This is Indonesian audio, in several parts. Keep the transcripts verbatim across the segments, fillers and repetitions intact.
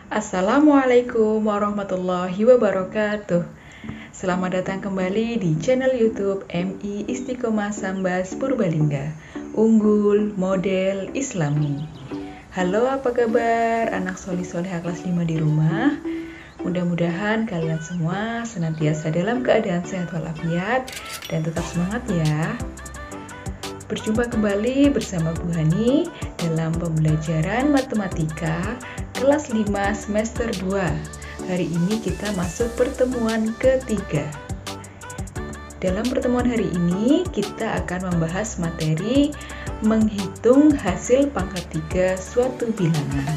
Assalamualaikum warahmatullahi wabarakatuh. Selamat datang kembali di channel YouTube M I Istiqomah Sambas Purbalingga, Unggul Model Islami. Halo, apa kabar anak solih-solihah kelas lima di rumah? Mudah-mudahan kalian semua senantiasa dalam keadaan sehat walafiat dan tetap semangat ya. Berjumpa kembali bersama Bu Hani dalam pembelajaran matematika kelas lima semester dua. Hari ini kita masuk pertemuan ketiga. Dalam pertemuan hari ini kita akan membahas materi menghitung hasil pangkat tiga suatu bilangan.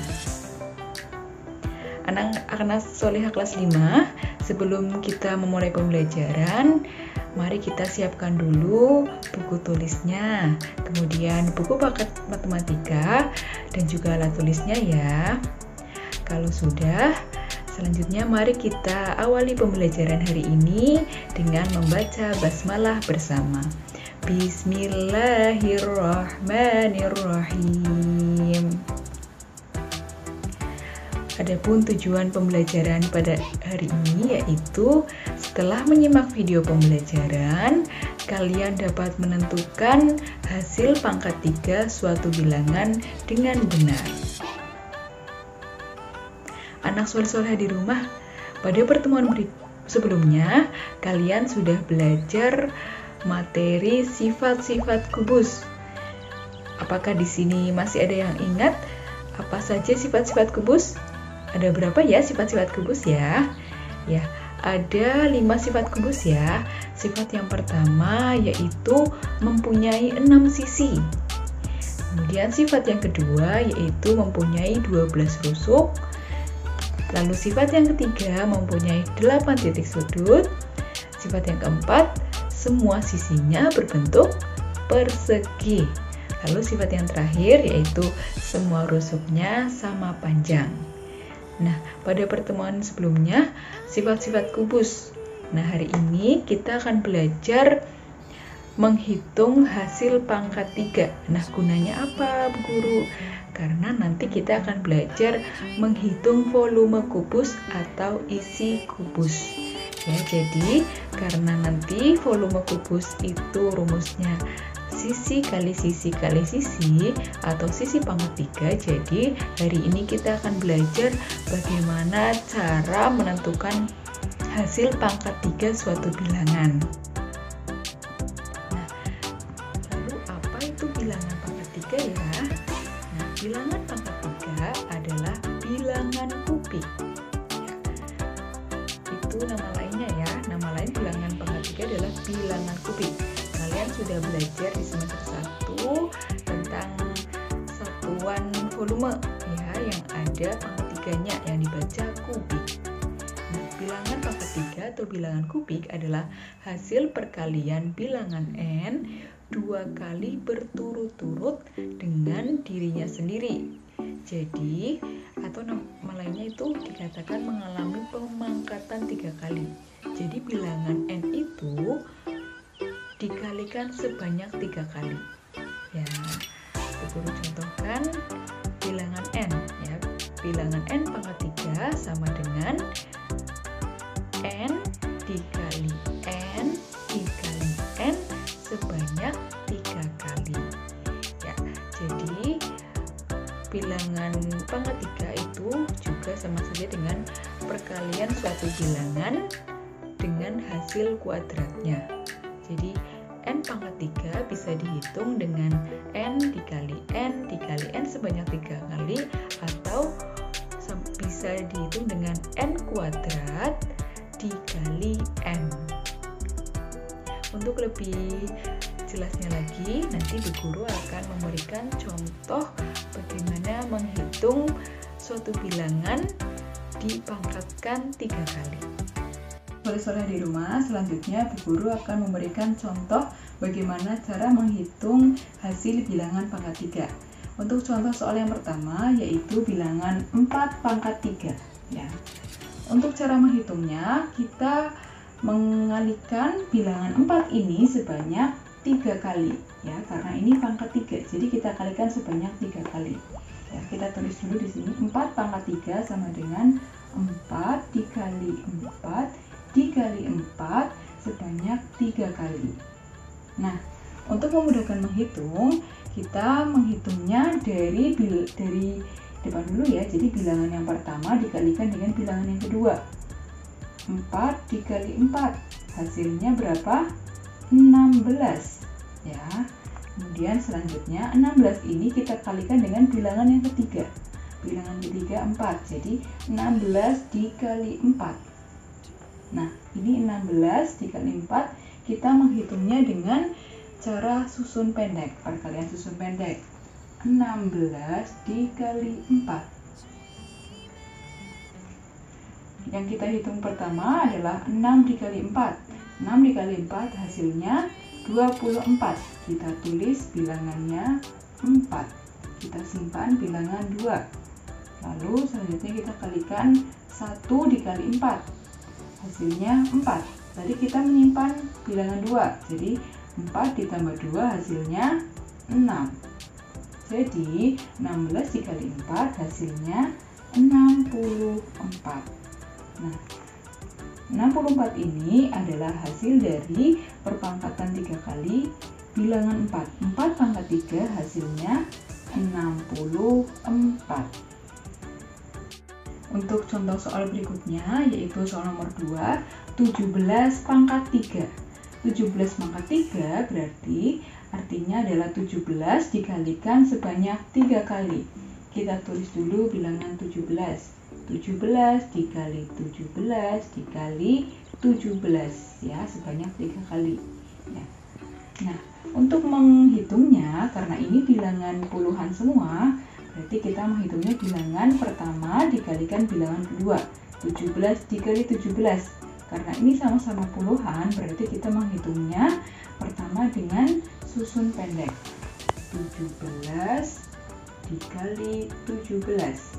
Anak-anak solihah kelas lima, sebelum kita memulai pembelajaran, mari kita siapkan dulu buku tulisnya, kemudian buku paket matematika, dan juga alat tulisnya ya. Kalau sudah, selanjutnya mari kita awali pembelajaran hari ini dengan membaca basmalah bersama. Bismillahirrahmanirrahim. Adapun tujuan pembelajaran pada hari ini yaitu setelah menyimak video pembelajaran, kalian dapat menentukan hasil pangkat tiga suatu bilangan dengan benar. Anak soleh-soleh di rumah, pada pertemuan sebelumnya kalian sudah belajar materi sifat-sifat kubus. Apakah di sini masih ada yang ingat apa saja sifat-sifat kubus? Ada berapa ya sifat-sifat kubus ya? Ya, ada lima sifat kubus ya. Sifat yang pertama yaitu mempunyai enam sisi. Kemudian sifat yang kedua yaitu mempunyai dua belas rusuk. Lalu sifat yang ketiga mempunyai delapan titik sudut. Sifat yang keempat, semua sisinya berbentuk persegi. Lalu sifat yang terakhir yaitu semua rusuknya sama panjang. Nah, pada pertemuan sebelumnya, sifat-sifat kubus. Nah, hari ini kita akan belajar menghitung hasil pangkat tiga. Nah, gunanya apa, Bu Guru? Karena nanti kita akan belajar menghitung volume kubus atau isi kubus. Ya, jadi karena nanti volume kubus itu rumusnya sisi kali sisi kali sisi atau sisi pangkat tiga. Jadi hari ini kita akan belajar bagaimana cara menentukan hasil pangkat tiga suatu bilangan. Nah, lalu apa itu bilangan pangkat tiga ya? Nah, bilangan pangkat tiga adalah bilangan kubik. Ya, itu nama lainnya ya. Nama lain bilangan pangkat tiga adalah bilangan kubik. Kalian sudah belajar di semester satu tentang satuan volume ya, yang ada pangkat tiganya yang dibaca kubik. Nah, bilangan pangkat tiga atau bilangan kubik adalah hasil perkalian bilangan n dua kali berturut-turut dengan dirinya sendiri. Jadi, atau nama lainnya itu dikatakan mengalami pemangkatan tiga kali. Jadi bilangan n itu dikalikan sebanyak tiga kali. Ya, Guru contohkan bilangan n ya. Bilangan n pangkat tiga sama dengan n dikali n dikali n sebanyak tiga kali. Ya, jadi bilangan pangkat tiga itu juga sama saja dengan perkalian suatu bilangan dengan hasil kuadratnya. Jadi n pangkat tiga bisa dihitung dengan n dikali n dikali n sebanyak tiga kali, atau bisa dihitung dengan n kuadrat dikali n. Untuk lebih jelasnya lagi, nanti Bu Guru akan memberikan contoh bagaimana menghitung suatu bilangan dipangkatkan tiga kali. Soleh-soleh di rumah, selanjutnya Bu Guru akan memberikan contoh bagaimana cara menghitung hasil bilangan pangkat tiga. Untuk contoh soal yang pertama yaitu bilangan empat pangkat tiga ya. Untuk cara menghitungnya, kita mengalihkan bilangan empat ini sebanyak tiga kali ya, karena ini pangkat tiga, jadi kita kalikan sebanyak tiga kali. Ya, kita tulis dulu di sini empat pangkat tiga sama dengan empat dikali empat dikali empat sebanyak tiga kali. Nah, untuk memudahkan menghitung, kita menghitungnya dari bil dari depan dulu ya. Jadi bilangan yang pertama dikalikan dengan bilangan yang kedua. empat dikali empat, hasilnya berapa? enam belas. Ya. Kemudian selanjutnya enam belas ini kita kalikan dengan bilangan yang ketiga. Bilangan ketiga empat. Jadi enam belas dikali empat. Nah, ini enam belas dikali empat, kita menghitungnya dengan cara susun pendek, perkalian susun pendek. enam belas dikali empat. Yang kita hitung pertama adalah enam dikali empat. enam dikali empat hasilnya dua puluh empat. Kita tulis bilangannya empat. Kita simpan bilangan dua. Lalu selanjutnya kita kalikan satu dikali empat. Hasilnya empat. Tadi kita menyimpan bilangan dua. Jadi empat ditambah dua hasilnya enam. Jadi enam belas dikali empat hasilnya enam puluh empat. Nah, enam puluh empat ini adalah hasil dari perpangkatan tiga kali bilangan empat. empat pangkat tiga hasilnya enam puluh empat. Untuk contoh soal berikutnya yaitu soal nomor dua, tujuh belas pangkat tiga. tujuh belas pangkat tiga berarti artinya adalah tujuh belas dikalikan sebanyak tiga kali. Kita tulis dulu bilangan tujuh belas. tujuh belas dikali tujuh belas dikali tujuh belas ya, sebanyak tiga kali ya. Nah, untuk menghitungnya karena ini bilangan puluhan semua, berarti kita menghitungnya bilangan pertama dikalikan bilangan kedua. tujuh belas dikali tujuh belas. Karena ini sama-sama puluhan, berarti kita menghitungnya pertama dengan susun pendek. tujuh belas dikali tujuh belas.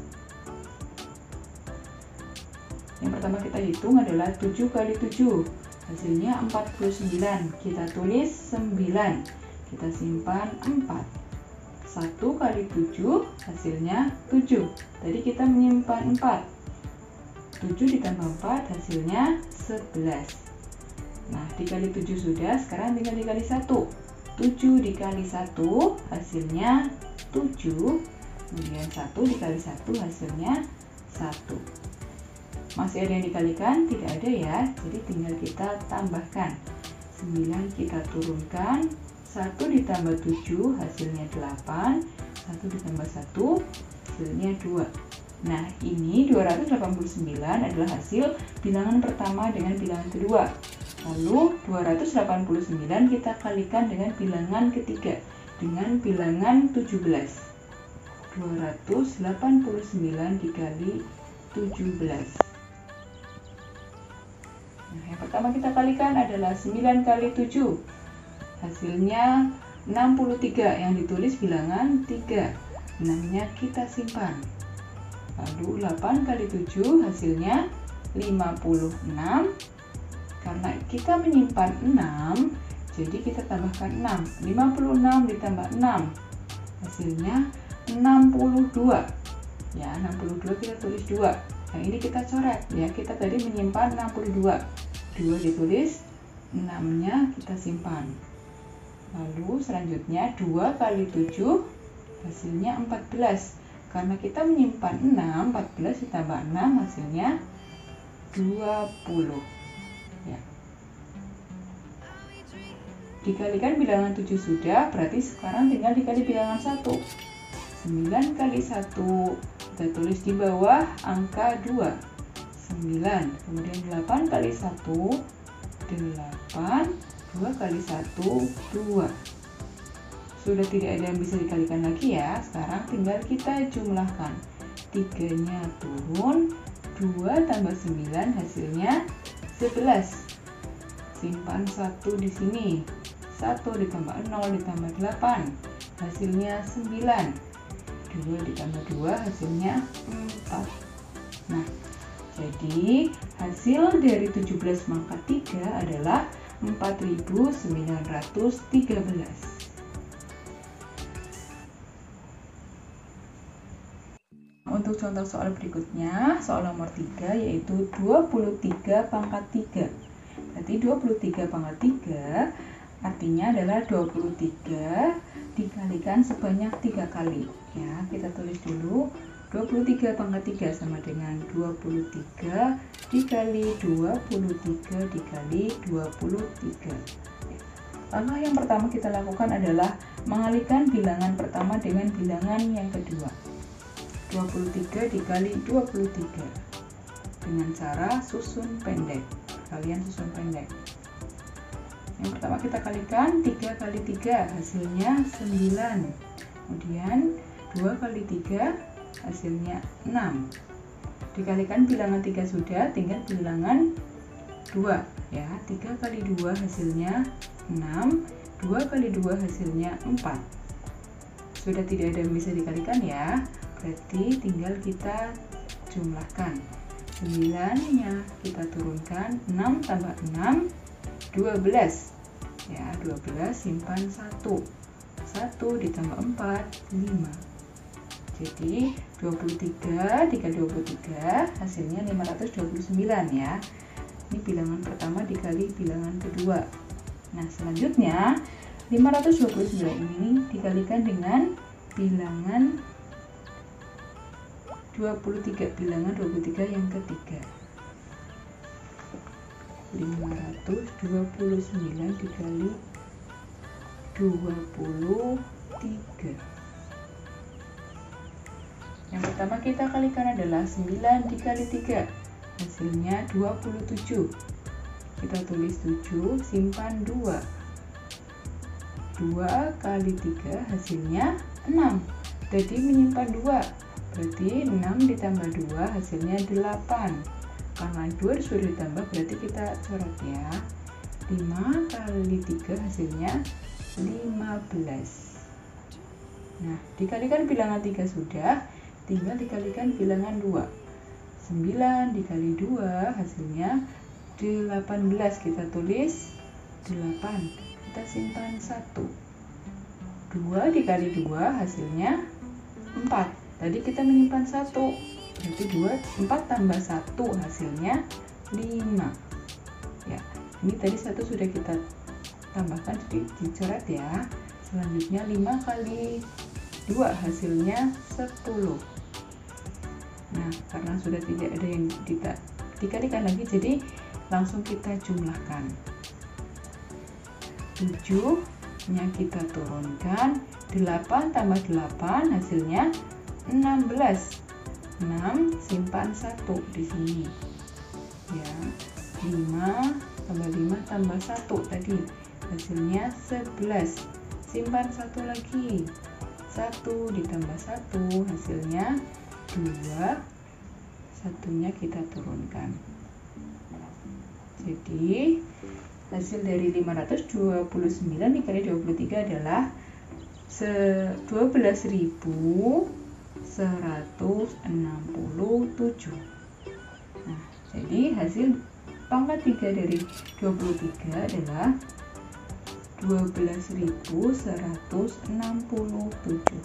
Yang pertama kita hitung adalah tujuh kali tujuh, hasilnya empat puluh sembilan. Kita tulis sembilan, kita simpan empat. satu kali tujuh, hasilnya tujuh. Tadi kita menyimpan empat. tujuh ditambah empat, hasilnya sebelas. Nah, dikali tujuh sudah, sekarang tinggal dikali satu. tujuh dikali satu, hasilnya tujuh. Kemudian satu dikali satu, hasilnya satu. Masih ada yang dikalikan? Tidak ada ya, jadi tinggal kita tambahkan. sembilan kita turunkan, satu ditambah tujuh hasilnya delapan, satu ditambah satu hasilnya dua. Nah, ini dua ratus delapan puluh sembilan adalah hasil bilangan pertama dengan bilangan kedua. Lalu dua ratus delapan puluh sembilan kita kalikan dengan bilangan ketiga, dengan bilangan tujuh belas. dua ratus delapan puluh sembilan dikali tujuh belas. Nah, yang pertama kita kalikan adalah sembilan kali tujuh. Hasilnya enam puluh tiga, yang ditulis bilangan tiga. enam-nya kita simpan. Lalu delapan kali tujuh hasilnya lima puluh enam. Karena kita menyimpan enam, jadi kita tambahkan enam. lima puluh enam ditambah enam. Hasilnya enam puluh dua. Ya, enam puluh dua kita tulis dua. Nah, ini kita coret ya. Kita tadi menyimpan enam puluh dua. dua ditulis, enam-nya kita simpan. Lalu selanjutnya dua kali tujuh hasilnya empat belas. Karena kita menyimpan enam, empat belas ditambah enam hasilnya dua puluh. Ya. Dikalikan bilangan tujuh sudah, berarti sekarang tinggal dikali bilangan satu. sembilan kali satu, kita tulis di bawah angka dua. sembilan, kemudian delapan kali satu, delapan, dua kali satu, dua. Sudah tidak ada yang bisa dikalikan lagi ya. Sekarang tinggal kita jumlahkan. tiga-nya turun, dua tambah sembilan hasilnya sebelas. Simpan satu di sini. satu ditambah nol ditambah delapan, hasilnya sembilan. dua ditambah dua hasilnya empat. Nah, jadi hasil dari tujuh belas pangkat tiga adalah empat ribu sembilan ratus tiga belas. Untuk contoh soal berikutnya, soal nomor tiga yaitu dua puluh tiga pangkat tiga. Berarti dua puluh tiga pangkat tiga artinya adalah dua puluh tiga dikalikan sebanyak tiga kali. Ya, kita tulis dulu. dua puluh tiga pangkat tiga sama dengan dua puluh tiga dikali dua puluh tiga dikali dua puluh tiga. Langkah yang pertama kita lakukan adalah mengalihkan bilangan pertama dengan bilangan yang kedua. dua puluh tiga dikali dua puluh tiga dengan cara susun pendek. Kalian susun pendek. Yang pertama kita kalikan tiga kali tiga hasilnya sembilan. Kemudian dua kali tiga hasilnya enam. Dikalikan bilangan tiga sudah, tinggal bilangan dua ya. tiga kali dua hasilnya enam, dua kali dua hasilnya empat. Sudah tidak ada yang bisa dikalikan ya. Berarti tinggal kita jumlahkan. sembilan-nya kita turunkan, enam tambah enam dua belas. Ya, dua belas simpan satu. satu ditambah empat lima. Jadi dua puluh tiga dikali dua puluh tiga hasilnya lima ratus dua puluh sembilan ya. Ini bilangan pertama dikali bilangan kedua. Nah, selanjutnya lima ratus dua puluh sembilan ini dikalikan dengan bilangan dua puluh tiga, bilangan dua puluh tiga yang ketiga. lima ratus dua puluh sembilan dikali dua puluh tiga. Yang pertama kita kalikan adalah sembilan dikali tiga, hasilnya dua puluh tujuh. Kita tulis tujuh, simpan dua. dua kali tiga hasilnya enam. Jadi menyimpan dua. Berarti enam ditambah dua hasilnya delapan. Karena dua sudah ditambah berarti kita coret ya. lima kali tiga hasilnya lima belas. Nah, dikalikan bilangan tiga sudah, tinggal dikalikan bilangan dua. sembilan dikali dua hasilnya delapan belas. Kita tulis delapan. Kita simpan satu. dua dikali dua hasilnya empat. Tadi kita menyimpan satu. Berarti dua, empat tambah satu hasilnya lima. Ya, ini tadi satu sudah kita tambahkan, jadi dicoret ya. Selanjutnya lima kali dua hasilnya sepuluh. Nah, karena sudah tidak ada yang kita dikalikan lagi, jadi langsung kita jumlahkan. tujuh nya kita turunkan, delapan tambah delapan hasilnya enam belas. enam simpan satu di sini. Ya, lima tambah lima tambah satu tadi hasilnya sebelas. Simpan satu lagi. satu ditambah satu hasilnya dua. Satunya kita turunkan. Jadi hasil dari lima ratus dua puluh sembilan dikali dua puluh tiga adalah dua belas ribu seratus enam puluh tujuh. Nah, jadi hasil pangkat tiga dari dua puluh tiga adalah dua belas ribu seratus enam puluh tujuh.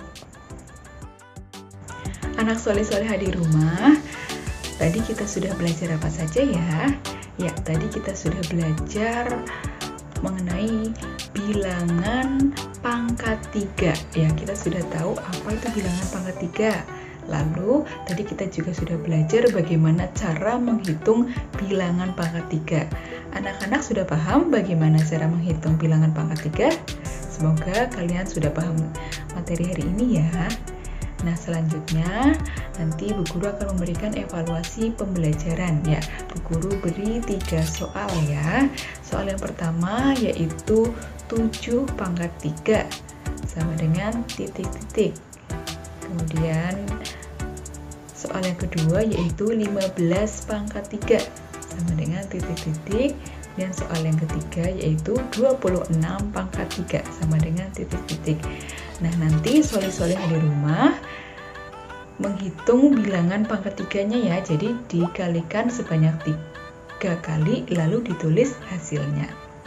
Anak soleh-solehah di rumah, tadi kita sudah belajar apa saja ya? Ya, tadi kita sudah belajar mengenai bilangan pangkat tiga. Ya, kita sudah tahu apa itu bilangan pangkat tiga. Lalu, tadi kita juga sudah belajar bagaimana cara menghitung bilangan pangkat tiga. Anak-anak sudah paham bagaimana cara menghitung bilangan pangkat tiga? Semoga kalian sudah paham materi hari ini ya. Nah, selanjutnya nanti Bu Guru akan memberikan evaluasi pembelajaran ya. Bu Guru beri tiga soal ya. Soal yang pertama yaitu tujuh pangkat tiga sama dengan titik-titik. Kemudian soal yang kedua yaitu lima belas pangkat tiga sama dengan titik-titik. Dan soal yang ketiga yaitu dua puluh enam pangkat tiga sama dengan titik-titik. Nah, nanti soleh-soleh di rumah menghitung bilangan pangkat tiganya ya. Jadi dikalikan sebanyak tiga kali lalu ditulis hasilnya.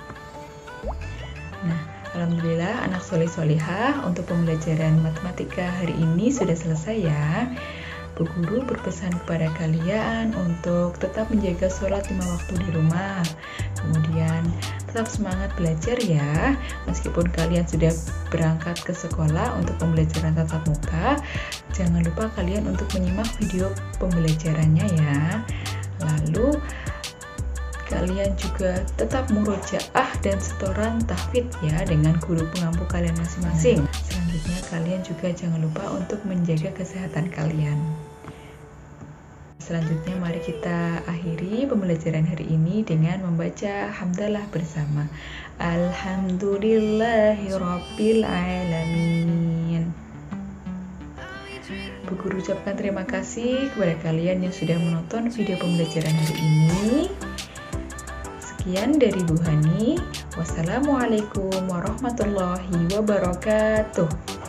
Nah, alhamdulillah anak soleh-solehah untuk pembelajaran matematika hari ini sudah selesai ya. Bu Guru berpesan kepada kalian untuk tetap menjaga sholat lima waktu di rumah. Kemudian tetap semangat belajar ya. Meskipun kalian sudah berangkat ke sekolah untuk pembelajaran tatap muka, jangan lupa kalian untuk menyimak video pembelajarannya ya. Lalu kalian juga tetap murojaah dan setoran tahfidz ya dengan guru pengampu kalian masing-masing. Selanjutnya kalian juga jangan lupa untuk menjaga kesehatan kalian. Selanjutnya mari kita akhiri pembelajaran hari ini dengan membaca hamdalah bersama. Alhamdulillahirabbil alamin. Bu Guru ucapkan terima kasih kepada kalian yang sudah menonton video pembelajaran hari ini. Sekian dari Bu Hani. Wassalamualaikum warahmatullahi wabarakatuh.